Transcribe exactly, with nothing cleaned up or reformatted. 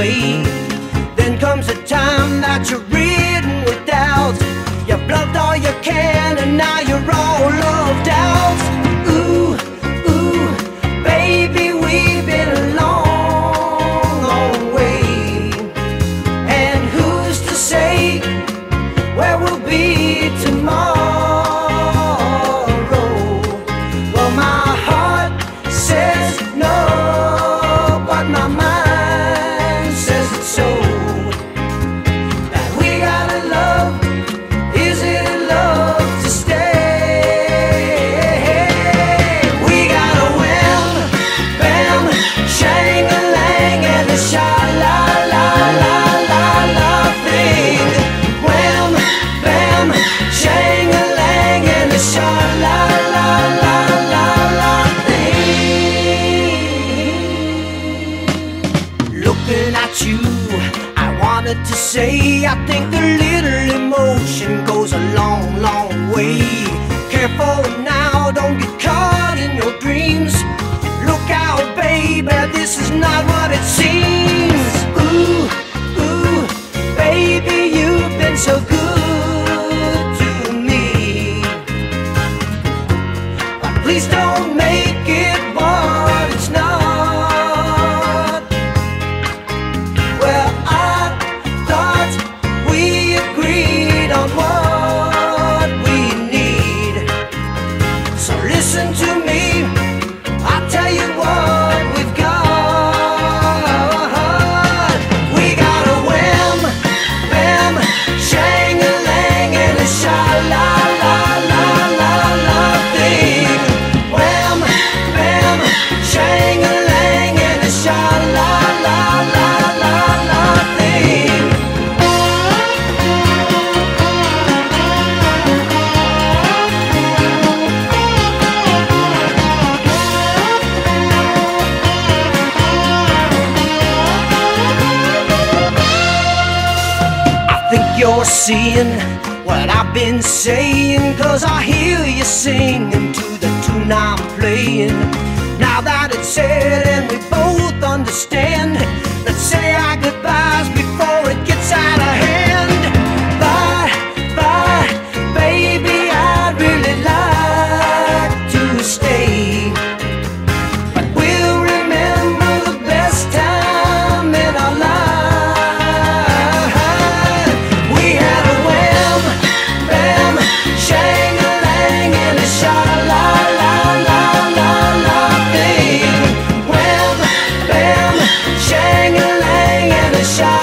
way. Then comes a time that you're ridden with doubts. You've loved all you can and now you're all loved out. Ooh, ooh, baby, we've been a long, long way. And who's to say where we'll be tomorrow? Well, my heart says no, but my mind says it's so. That we gotta love, is it love to stay? We got a wham, bam, shang-a-lang and a sha-la-la-la-la-la thing. Wham, bam, shang-a-lang and a sha-la-la-la-la-la thing. Looking at you, I wanted to say I think a little emotion goes a long, long way. Careful now, don't get caught in your dreams. Look out, baby, this is not what it seems. Ooh, ooh, baby, you've been so good to me. But please don't make it what it's not. Well, I thought we agreed on what we need. So listen to me, I'll tell you what we've got. We got a wham, bam, shang-a-lang and a sha-la-la-la-la-la thing. Wham, bam, shang-a-lang and a sha-la-la-la-la-la thing. I think you're seeing what I've been saying, 'cause I hear you singing to the tune I'm playing. Now that it's said and we both understand, let's say our goodbyes before it gets out of hand. Bye, bye, baby, I'd really like to stay, but we'll remember the best time in our life. We had a wham, bam, shang-a-lang and a sha-la-la-la-la-la thing. Wham, bam, shang-a-lang and a sha